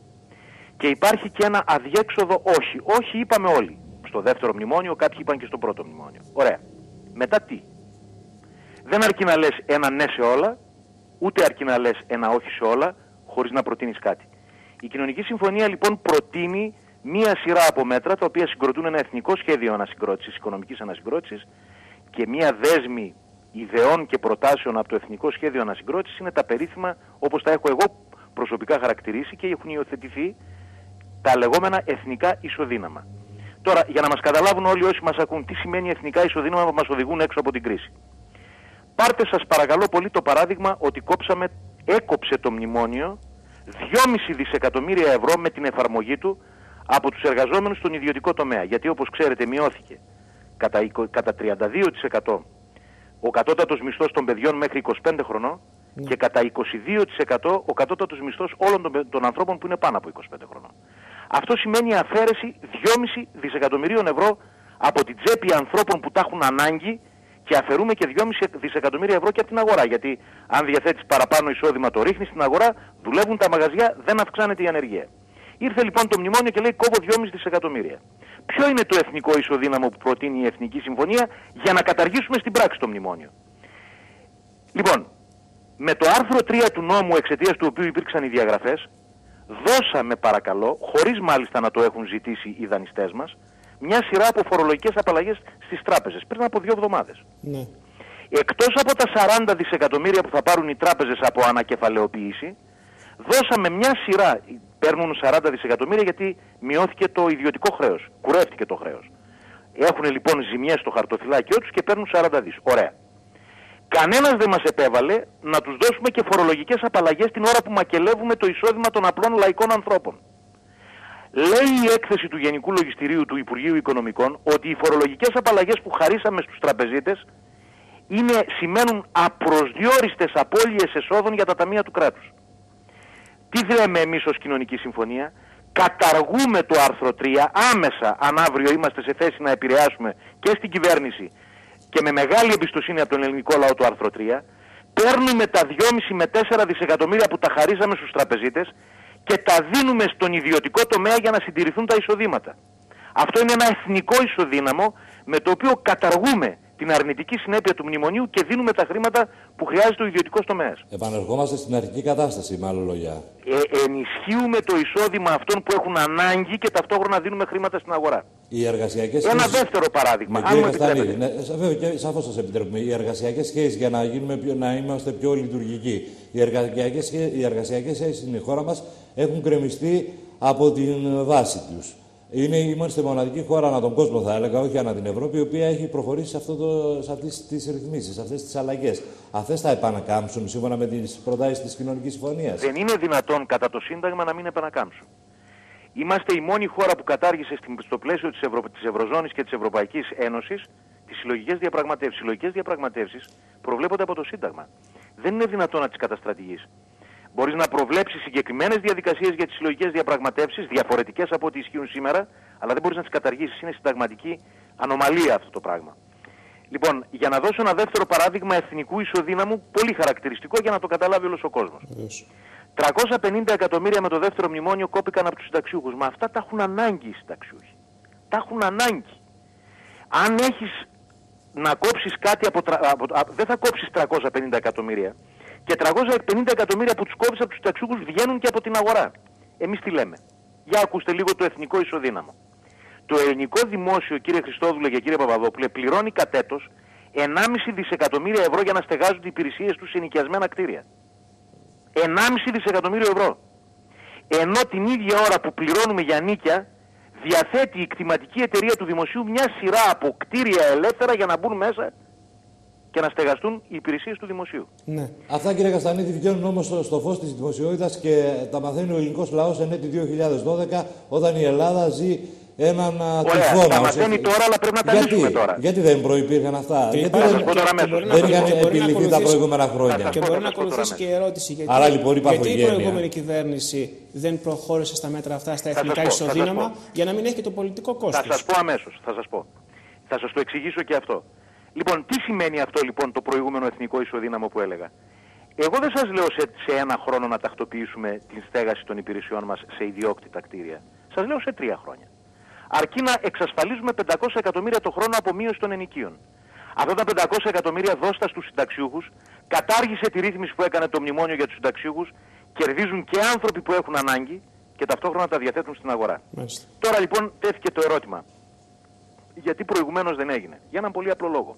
και υπάρχει και ένα αδιέξοδο όχι. Όχι είπαμε όλοι. Στο δεύτερο μνημόνιο, κάποιοι είπαν και στο πρώτο μνημόνιο. Ωραία. Μετά τι? Δεν αρκεί να λες ένα ναι σε όλα, ούτε αρκεί να λες ένα όχι σε όλα, χωρίς να προτείνεις κάτι. Η κοινωνική συμφωνία λοιπόν προτείνει μία σειρά από μέτρα, τα οποία συγκροτούν ένα εθνικό σχέδιο ανασυγκρότησης, οικονομικής ανασυγκρότησης, και μία δέσμη ιδεών και προτάσεων από το εθνικό σχέδιο ανασυγκρότησης είναι τα περίφημα, όπως τα έχω εγώ προσωπικά χαρακτηρίσει και έχουν υιοθετηθεί, τα λεγόμενα εθνικά ισοδύναμα. Τώρα, για να μας καταλάβουν όλοι όσοι μας ακούν τι σημαίνει εθνικά ισοδύναμα που μας οδηγούν έξω από την κρίση. Πάρτε σας παρακαλώ πολύ το παράδειγμα ότι έκοψε το μνημόνιο 2,5 δισεκατομμύρια ευρώ με την εφαρμογή του από τους εργαζόμενους στον ιδιωτικό τομέα. Γιατί όπως ξέρετε μειώθηκε κατά 32% ο κατώτατος μισθός των παιδιών μέχρι 25 χρονών και κατά 22% ο κατώτατος μισθός όλων των ανθρώπων που είναι πάνω από 25 χρονών. Αυτό σημαίνει αφαίρεση 2,5 δισεκατομμυρίων ευρώ από την τσέπη ανθρώπων που τα έχουν ανάγκη, και αφαιρούμε και 2,5 δισεκατομμύρια ευρώ και από την αγορά. Γιατί αν διαθέτεις παραπάνω εισόδημα, το ρίχνεις στην αγορά, δουλεύουν τα μαγαζιά, δεν αυξάνεται η ανεργία. Ήρθε λοιπόν το μνημόνιο και λέει κόβω 2,5 δισεκατομμύρια. Ποιο είναι το εθνικό ισοδύναμο που προτείνει η Εθνική Συμφωνία για να καταργήσουμε στην πράξη το μνημόνιο? Λοιπόν, με το άρθρο 3 του νόμου, εξαιτίας του οποίου υπήρξαν οι διαγραφές, δώσαμε παρακαλώ, χωρίς μάλιστα να το έχουν ζητήσει οι δανειστές μας, μια σειρά από φορολογικές απαλλαγές στις τράπεζες πριν από 2 εβδομάδες. Ναι. Εκτός από τα 40 δισεκατομμύρια που θα πάρουν οι τράπεζες από ανακεφαλαιοποίηση, δώσαμε μια σειρά, παίρνουν 40 δισεκατομμύρια γιατί μειώθηκε το ιδιωτικό χρέος, κουρεύτηκε το χρέος. Έχουν λοιπόν ζημιές στο χαρτοφυλάκιό τους και παίρνουν 40 δις. Ωραία. Κανένας δεν μας επέβαλε να τους δώσουμε και φορολογικές απαλλαγές την ώρα που μακελεύουμε το εισόδημα των απλών λαϊκών ανθρώπων. Λέει η έκθεση του Γενικού Λογιστηρίου του Υπουργείου Οικονομικών ότι οι φορολογικές απαλλαγές που χαρίσαμε στους τραπεζίτες σημαίνουν απροσδιόριστες απώλειες εσόδων για τα ταμεία του κράτους. Τι λέμε εμείς ως κοινωνική συμφωνία? Καταργούμε το άρθρο 3 άμεσα, αν αύριο είμαστε σε θέση να επηρεάσουμε και στην κυβέρνηση και με μεγάλη εμπιστοσύνη από τον ελληνικό λαό το άρθρο 3, παίρνουμε τα 2,5 με 4 δισεκατομμύρια που τα χαρίζαμε στους τραπεζίτες και τα δίνουμε στον ιδιωτικό τομέα για να συντηρηθούν τα εισοδήματα. Αυτό είναι ένα εθνικό ισοδύναμο με το οποίο καταργούμε την αρνητική συνέπεια του μνημονίου και δίνουμε τα χρήματα που χρειάζεται ο ιδιωτικός τομέας. Επανερχόμαστε στην αρχική κατάσταση, με άλλα λόγια. Ενισχύουμε το εισόδημα αυτών που έχουν ανάγκη και ταυτόχρονα δίνουμε χρήματα στην αγορά. Οι εργασιακές Ένα δεύτερο παράδειγμα. Αν μου επιτρέπετε. Ναι, σαφώς σας επιτρέπουμε. Οι εργασιακές σχέσεις, για να είμαστε πιο λειτουργικοί, οι εργασιακές σχέσεις στην χώρα μας έχουν κρεμιστεί από την βάση τους. Είμαστε η μοναδική χώρα ανά τον κόσμο, θα έλεγα, όχι ανά την Ευρώπη, η οποία έχει προχωρήσει σε αυτές τις ρυθμίσεις, σε αυτές τις αλλαγές. Αυτές θα επανακάμψουν σύμφωνα με τις προτάσεις της Κοινωνικής Συμφωνίας. Δεν είναι δυνατόν κατά το Σύνταγμα να μην επανακάμψουν. Είμαστε η μόνη χώρα που κατάργησε στο πλαίσιο της Ευρωζώνης και της Ευρωπαϊκής Ένωσης τις συλλογικές διαπραγματεύσεις. Οι συλλογικές διαπραγματεύσεις προβλέπονται από το Σύνταγμα. Δεν είναι δυνατόν να τις καταστρατηγείς. Μπορείς να προβλέψεις συγκεκριμένες διαδικασίες για τις συλλογικές διαπραγματεύσεις, διαφορετικές από ό,τι ισχύουν σήμερα, αλλά δεν μπορείς να τις καταργήσεις. Είναι συνταγματική ανομαλία αυτό το πράγμα. Λοιπόν, για να δώσω ένα δεύτερο παράδειγμα εθνικού ισοδύναμου, πολύ χαρακτηριστικό για να το καταλάβει όλος ο κόσμος. 350 εκατομμύρια με το δεύτερο μνημόνιο κόπηκαν από τους συνταξιούχους. Μα αυτά τα έχουν ανάγκη οι συνταξιούχοι. Τα έχουν ανάγκη. Αν έχεις να κόψεις κάτι δεν θα κόψεις 350 εκατομμύρια. Και 350 εκατομμύρια που τους κόβεις από τους συνταξιούχους βγαίνουν και από την αγορά. Εμείς τι λέμε? Για ακούστε λίγο το εθνικό ισοδύναμο. Το ελληνικό δημόσιο, κύριε Χριστόδουλε και κύριε Παπαδόπουλε, πληρώνει κατ' έτος 1,5 δισεκατομμύρια ευρώ για να στεγάζουν οι υπηρεσίες τους σε ενοικιασμένα κτίρια. 1,5 δισεκατομμύριο ευρώ. Ενώ την ίδια ώρα που πληρώνουμε για νίκια, διαθέτει η κτηματική εταιρεία του δημοσίου μια σειρά από κτίρια ελεύθερα για να μπουν μέσα και να στεγαστούν οι υπηρεσίες του δημοσίου. Ναι. Αυτά, κύριε Καστανίδη, βγαίνουν όμως στο φως της δημοσιότητας και τα μαθαίνει ο ελληνικός λαός εν έτη 2012, όταν η Ελλάδα ζει έναν τυφώνα. Τα μαθαίνει τώρα, αλλά πρέπει να τα λύσουμε τώρα. Γιατί δεν προϋπήρχαν αυτά? Γιατί δεν είχαν επιληθεί τα προηγούμενα χρόνια? Και μπορεί να ακολουθήσει και η ερώτηση. Γιατί η προηγούμενη κυβέρνηση δεν προχώρησε στα μέτρα αυτά, στα εθνικά ισοδύναμα, για να μην έχει και το πολιτικό κόστος? Θα σας πω αμέσως. Θα σας το εξηγήσω και αυτό. Λοιπόν, τι σημαίνει αυτό λοιπόν το προηγούμενο εθνικό ισοδύναμο που έλεγα? Εγώ δεν σας λέω σε ένα χρόνο να τακτοποιήσουμε την στέγαση των υπηρεσιών μας σε ιδιόκτητα κτίρια. Σας λέω σε 3 χρόνια. Αρκεί να εξασφαλίζουμε 500 εκατομμύρια το χρόνο από μείωση των ενοικίων. Αυτά τα 500 εκατομμύρια δώστα στους συνταξιούχους, κατάργησε τη ρύθμιση που έκανε το μνημόνιο για τους συνταξιούχους, κερδίζουν και άνθρωποι που έχουν ανάγκη και ταυτόχρονα τα διαθέτουν στην αγορά. Μάλιστα. Τώρα λοιπόν τέθηκε το ερώτημα. Γιατί προηγουμένως δεν έγινε? Για έναν πολύ απλό λόγο.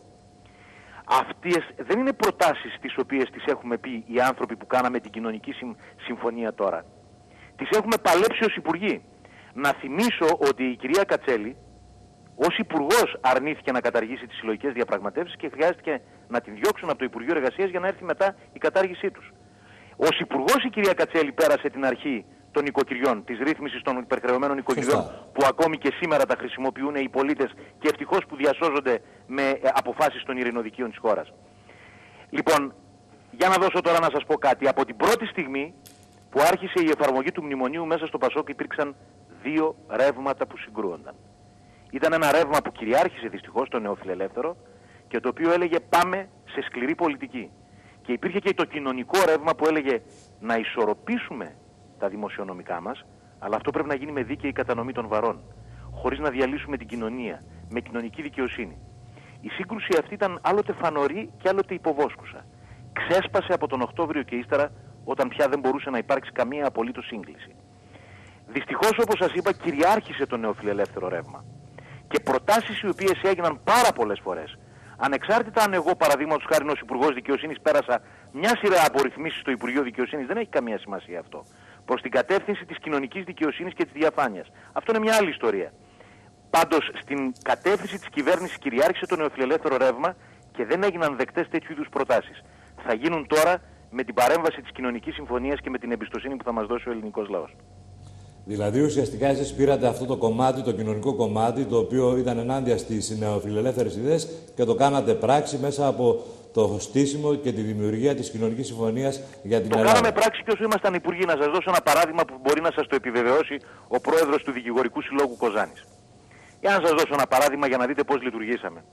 Αυτές δεν είναι προτάσεις τις οποίες τις έχουμε πει οι άνθρωποι που κάναμε την κοινωνική συμφωνία τώρα. Τις έχουμε παλέψει ως υπουργοί. Να θυμίσω ότι η κυρία Κατσέλη ως υπουργός αρνήθηκε να καταργήσει τις συλλογικές διαπραγματεύσεις και χρειάστηκε να την διώξουν από το Υπουργείο Εργασίας για να έρθει μετά η κατάργησή τους. Ως υπουργός η κυρία Κατσέλη πέρασε την αρχή των οικοκυριών, της ρύθμισης των υπερχρεωμένων οικοκυριών, που ακόμη και σήμερα τα χρησιμοποιούν οι πολίτες και ευτυχώς που διασώζονται με αποφάσεις των ειρηνοδικείων της χώρας. Λοιπόν, για να δώσω τώρα να σας πω κάτι. Από την πρώτη στιγμή που άρχισε η εφαρμογή του μνημονίου, μέσα στο Πασόκ υπήρξαν 2 ρεύματα που συγκρούονταν. Ήταν ένα ρεύμα που κυριάρχησε δυστυχώς το νεοφιλελεύθερο και το οποίο έλεγε πάμε σε σκληρή πολιτική. Και υπήρχε και το κοινωνικό ρεύμα που έλεγε να ισορροπήσουμε τα δημοσιονομικά μας, αλλά αυτό πρέπει να γίνει με δίκαιη κατανομή των βαρών, χωρίς να διαλύσουμε την κοινωνία, με κοινωνική δικαιοσύνη. Η σύγκρουση αυτή ήταν άλλοτε φανορή και άλλοτε υποβόσκουσα. Ξέσπασε από τον Οκτώβριο και ύστερα, όταν πια δεν μπορούσε να υπάρξει καμία απολύτως σύγκληση. Δυστυχώς, όπως σας είπα, κυριάρχησε το νεοφιλελεύθερο ρεύμα. Και προτάσεις οι οποίες έγιναν πάρα πολλές φορές, ανεξάρτητα αν εγώ, παραδείγματος χάριν ως Υπουργός Δικαιοσύνης, πέρασα μια σειρά από ρυθμίσεις στο Υπουργείο Δικαιοσύνης, δεν έχει καμία σημασία αυτό, προς την κατεύθυνση της κοινωνικής δικαιοσύνης και της διαφάνειας. Αυτό είναι μια άλλη ιστορία. Πάντως, στην κατεύθυνση της κυβέρνησης κυριάρχησε το νεοφιλελεύθερο ρεύμα και δεν έγιναν δεκτές τέτοιου είδους προτάσεις. Θα γίνουν τώρα με την παρέμβαση της κοινωνικής συμφωνίας και με την εμπιστοσύνη που θα μας δώσει ο ελληνικός λαός. Δηλαδή, ουσιαστικά εσείς πήρατε αυτό το κομμάτι, το κοινωνικό κομμάτι, το οποίο ήταν ενάντια στις νεοφιλελεύθερες ιδέες και το κάνατε πράξη μέσα από το στήσιμο και τη δημιουργία της κοινωνικής συμφωνίας για την Ελλάδα. Το κάναμε πράξη και όσο ήμασταν υπουργοί. Να σας δώσω ένα παράδειγμα που μπορεί να σας το επιβεβαιώσει ο πρόεδρος του Δικηγορικού Συλλόγου Κοζάνης. Για να σας δώσω ένα παράδειγμα για να δείτε πώς λειτουργήσαμε.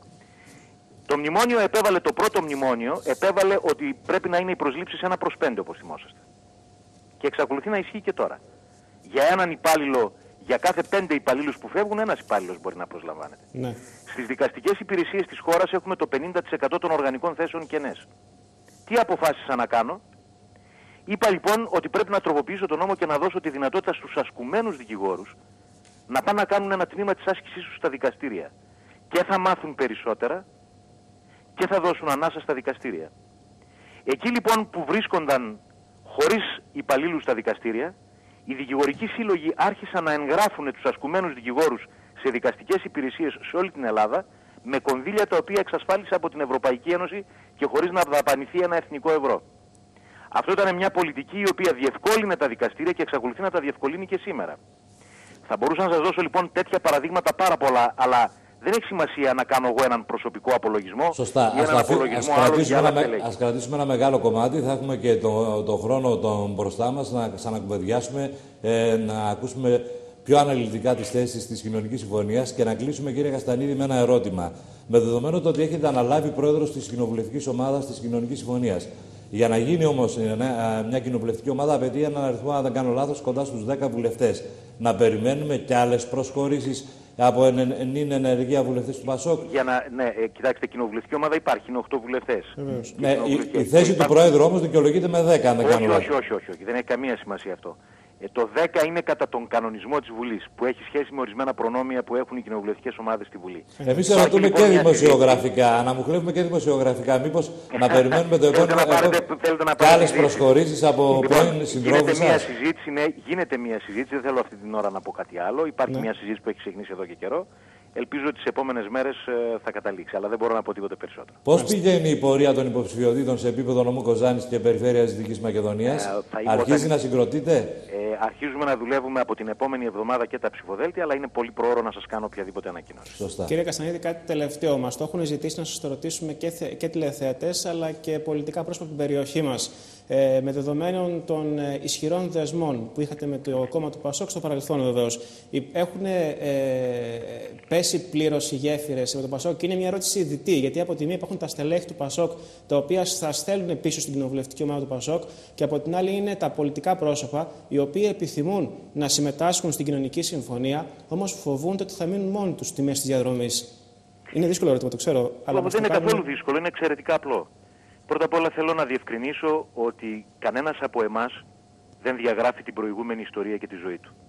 Το μνημόνιο επέβαλε, το πρώτο μνημόνιο επέβαλε ότι πρέπει να είναι η προσλήψη 1/5, όπως θυμόσαστε. Και εξακολουθεί να ισχύει και τώρα. Για έναν υπάλληλο, για κάθε 5 υπαλλήλους που φεύγουν, ένας υπάλληλος μπορεί να προσλαμβάνεται. Ναι. Στις δικαστικές υπηρεσίες της χώρας έχουμε το 50% των οργανικών θέσεων κενές. Τι αποφάσισα να κάνω? Είπα λοιπόν ότι πρέπει να τροποποιήσω τον νόμο και να δώσω τη δυνατότητα στους ασκουμένους δικηγόρους να πάνε να κάνουν ένα τμήμα της άσκησής τους στα δικαστήρια. Και θα μάθουν περισσότερα και θα δώσουν ανάσα στα δικαστήρια. Εκεί λοιπόν που βρίσκονταν χωρίς υπαλλήλους στα δικαστήρια, Οι δικηγορικοί σύλλογοι άρχισαν να εγγράφουν τους ασκουμένους δικηγόρους σε δικαστικές υπηρεσίες σε όλη την Ελλάδα με κονδύλια τα οποία εξασφάλισε από την Ευρωπαϊκή Ένωση και χωρίς να δαπανηθεί ένα εθνικό ευρώ. Αυτό ήταν μια πολιτική η οποία διευκόλυνε τα δικαστήρια και εξακολουθεί να τα διευκολύνει και σήμερα. Θα μπορούσα να σας δώσω λοιπόν τέτοια παραδείγματα πάρα πολλά, αλλά δεν έχει σημασία να κάνω εγώ έναν προσωπικό απολογισμό. Σωστά. Ας κρατήσουμε ένα μεγάλο κομμάτι. Θα έχουμε και το χρόνο μπροστά μας να ξανακουβεντιάσουμε, να ακούσουμε πιο αναλυτικά τις θέσεις της Κοινωνικής Συμφωνίας και να κλείσουμε, κύριε Καστανίδη, με ένα ερώτημα. Με δεδομένο το ότι έχετε αναλάβει πρόεδρος της κοινοβουλευτικής ομάδας της Κοινωνικής Συμφωνίας. Για να γίνει όμως μια κοινοβουλευτική ομάδα, απαιτεί έναν αριθμό, αν δεν κάνω λάθος, κοντά στους 10 βουλευτές. Να περιμένουμε κι άλλες προσχωρήσεις από ενεργεία βουλευτές του ΠΑΣΟΚ. Κοιτάξτε, κοινοβουλευτική ομάδα υπάρχει, είναι 8 βουλευτές. Η θέση του Προέδρου όμως δικαιολογείται με 10, αν δεν κάνω λάθος. Όχι, δεν έχει καμία σημασία αυτό. Το 10 είναι κατά τον κανονισμό της Βουλής, που έχει σχέση με ορισμένα προνόμια που έχουν οι κοινοβουλευτικές ομάδες στη Βουλή. Εμείς ερωτούμε και δημοσιογραφικά, αναμουχλεύουμε και δημοσιογραφικά. Μήπως να περιμένουμε το επόμενο και άλλες προσχωρήσεις από πρώην συντρόφους σας. Γίνεται μια συζήτηση, δεν θέλω αυτή την ώρα να πω κάτι άλλο. Υπάρχει μια συζήτηση που έχει ξεκινήσει εδώ και καιρό. Ελπίζω ότι τις επόμενες μέρες θα καταλήξει, αλλά δεν μπορώ να πω τίποτε περισσότερο. Πώς πηγαίνει η πορεία των υποψηφιωτήτων σε επίπεδο νομού Κοζάνης και Περιφέρειας Δυτικής Μακεδονίας? Αρχίζει να συγκροτείται? Αρχίζουμε να δουλεύουμε από την επόμενη εβδομάδα και τα ψηφοδέλτια, αλλά είναι πολύ προώρο να σας κάνω οποιαδήποτε ανακοίνωση. Σωστά. Κύριε Καστανίδη, κάτι τελευταίο. Μας το έχουν ζητήσει να σας το ρωτήσουμε και τηλεθεατές, αλλά και πολιτικά πρόσωπα από την περιοχή μας. Με δεδομένων των ισχυρών δεσμών που είχατε με το κόμμα του ΠΑΣΟΚ στο παρελθόν, βεβαίως, έχουν πέσει πλήρως οι γέφυρες με το ΠΑΣΟΚ? Και είναι μια ερώτηση δυτή, γιατί από τη μία υπάρχουν τα στελέχη του ΠΑΣΟΚ, τα οποία θα στέλνουν πίσω στην κοινοβουλευτική ομάδα του ΠΑΣΟΚ, και από την άλλη είναι τα πολιτικά πρόσωπα, οι οποίοι επιθυμούν να συμμετάσχουν στην κοινωνική συμφωνία, όμως φοβούνται ότι θα μείνουν μόνοι τους στη μέση της διαδρομής. Είναι δύσκολο ερώτημα, το ξέρω. Αλλά δεν είναι καθόλου δύσκολο, είναι εξαιρετικά απλό. Πρώτα απ' όλα θέλω να διευκρινίσω ότι κανένας από εμάς δεν διαγράφει την προηγούμενη ιστορία και τη ζωή του.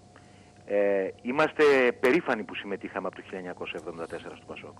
Είμαστε περήφανοι που συμμετείχαμε από το 1974 στο ΠΑΣΟΚ.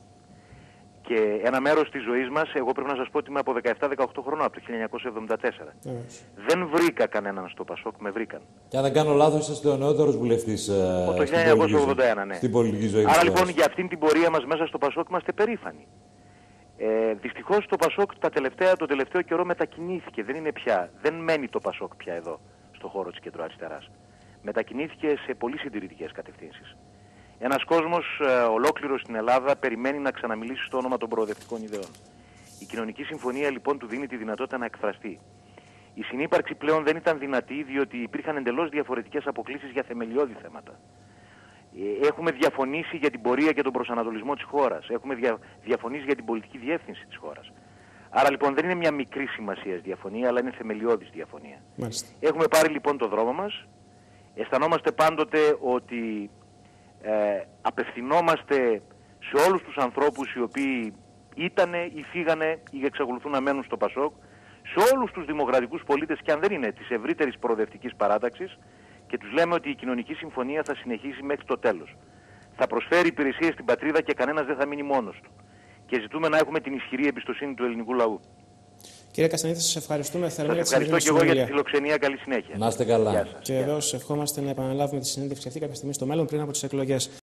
Και ένα μέρος της ζωής μας, εγώ πρέπει να σας πω ότι είμαι από 17-18 χρόνια, από το 1974. Δεν βρήκα κανέναν στο ΠΑΣΟΚ, με βρήκαν. Και αν δεν κάνω λάθος, είστε ο νεότερος βουλευτής από το 1981, ναι. Στην πολιτική ζωή. Άρα λοιπόν για αυτήν την πορεία μας μέσα στο ΠΑΣΟΚ είμαστε περήφανοι. Δυστυχώς το ΠΑΣΟΚ το τελευταίο καιρό μετακινήθηκε. Δεν μένει το ΠΑΣΟΚ πια εδώ, στο χώρο της κεντροαριστεράς. Μετακινήθηκε σε πολύ συντηρητικές κατευθύνσεις. Ένας κόσμος ολόκληρος στην Ελλάδα περιμένει να ξαναμιλήσει στο όνομα των προοδευτικών ιδεών. Η Κοινωνική Συμφωνία λοιπόν του δίνει τη δυνατότητα να εκφραστεί. Η συνύπαρξη πλέον δεν ήταν δυνατή, διότι υπήρχαν εντελώς διαφορετικές αποκλίσεις για θεμελιώδη θέματα. Έχουμε διαφωνήσει για την πορεία και τον προσανατολισμό της χώρας. Έχουμε διαφωνήσει για την πολιτική διεύθυνση της χώρας. Άρα λοιπόν δεν είναι μια μικρή σημασίας διαφωνία, αλλά είναι θεμελιώδης διαφωνία. Μάλιστα. Έχουμε πάρει λοιπόν το δρόμο μας. Αισθανόμαστε πάντοτε ότι απευθυνόμαστε σε όλους τους ανθρώπους οι οποίοι ήτανε ή φύγανε ή εξακολουθούν να μένουν στο ΠΑΣΟΚ, σε όλους τους δημοκρατικούς πολίτες, και αν δεν είναι της ευρύτερης προοδευτικής παράταξης, και τους λέμε ότι η Κοινωνική Συμφωνία θα συνεχίσει μέχρι το τέλος. Θα προσφέρει υπηρεσίες στην πατρίδα και κανένας δεν θα μείνει μόνος του. Και ζητούμε να έχουμε την ισχυρή εμπιστοσύνη του ελληνικού λαού. Κύριε Καστανίδη, σας ευχαριστούμε θερμά για τη συνέντευξη. Ευχαριστώ και εγώ για τη φιλοξενία. Καλή συνέχεια. Να είστε καλά. Και εδώ ευχόμαστε να επαναλάβουμε τη συνέντευξη αυτή κάποια στιγμή στο μέλλον πριν από τις εκλογές.